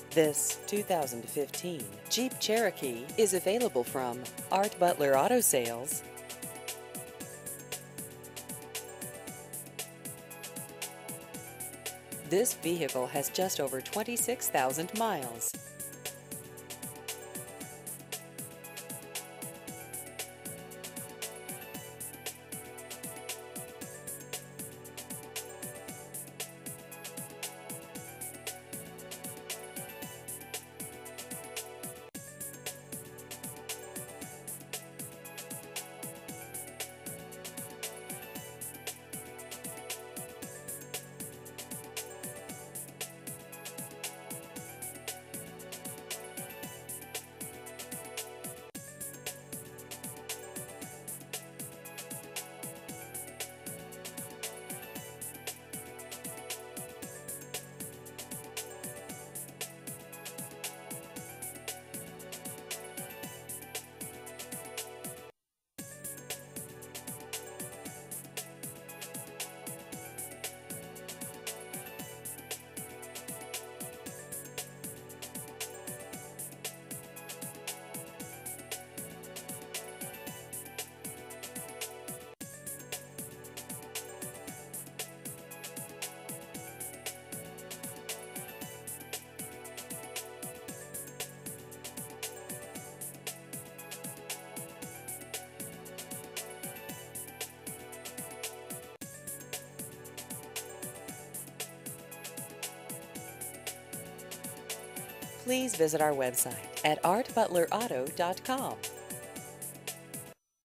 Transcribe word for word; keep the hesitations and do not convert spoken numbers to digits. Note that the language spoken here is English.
This two thousand fifteen Jeep Cherokee is available from Art Butler Auto Sales. This vehicle has just over twenty-six thousand miles. Please visit our website at art butler auto dot com.